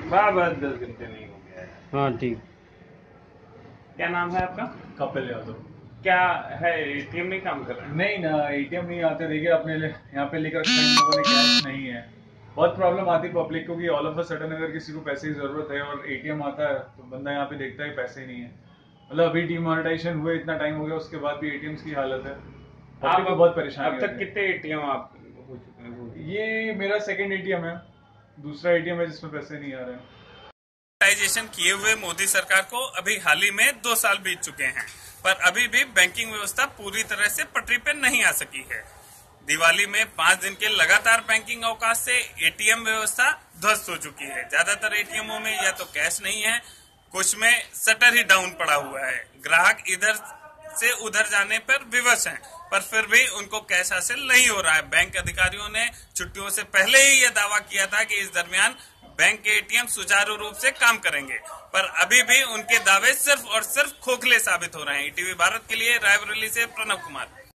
बस 10 घंटे नहीं हो गया है। हाँ ठीक। क्या नाम है आपका? कपिल यादव। क्या है, एटीएम नहीं काम कर रहा है? नहीं ना, एटीएम नहीं आते। देखिए अपने यहाँ पे लेकर रखा है, इन लोगों ने कैश नहीं है। बहुत प्रॉब्लम आती है पब्लिक को कि ऑल ऑफ अ सडन अगर किसी को पैसे की जरूरत है और एटीएम आता है तो बंदा यहाँ पे देखता है पैसे ही नहीं है। मतलब अभी डिमोनेटाइजेशन हुए इतना टाइम हो गया, उसके बाद भी एटीएम्स की हालत है। पब्लिक को बहुत परेशानी अब तक होती है। कितने एटीएम आप हो चुके हैं? ये मेरा सेकंड एटीएम है, दूसरा एटीएम है जिसमें पैसे नहीं आ रहे हैं। डिजिटाइजेशन किए हुए मोदी सरकार को अभी हाल ही में 2 साल बीत चुके हैं, पर अभी भी बैंकिंग व्यवस्था पूरी तरह से पटरी पर नहीं आ सकी है। दिवाली में 5 दिन के लगातार बैंकिंग अवकाश से एटीएम व्यवस्था ध्वस्त हो चुकी है। ज्यादातर एटीएमों में या तो कैश नहीं है, कुछ में शटर ही डाउन पड़ा हुआ है। ग्राहक इधर से उधर जाने पर विवश हैं, पर फिर भी उनको कैश हासिल नहीं हो रहा है। बैंक अधिकारियों ने छुट्टियों से पहले ही यह दावा किया था कि इस दरमियान बैंक के एटीएम सुचारू रूप से काम करेंगे, पर अभी भी उनके दावे सिर्फ और सिर्फ खोखले साबित हो रहे हैं। ईटीवी भारत के लिए रायबरेली से प्रणव कुमार।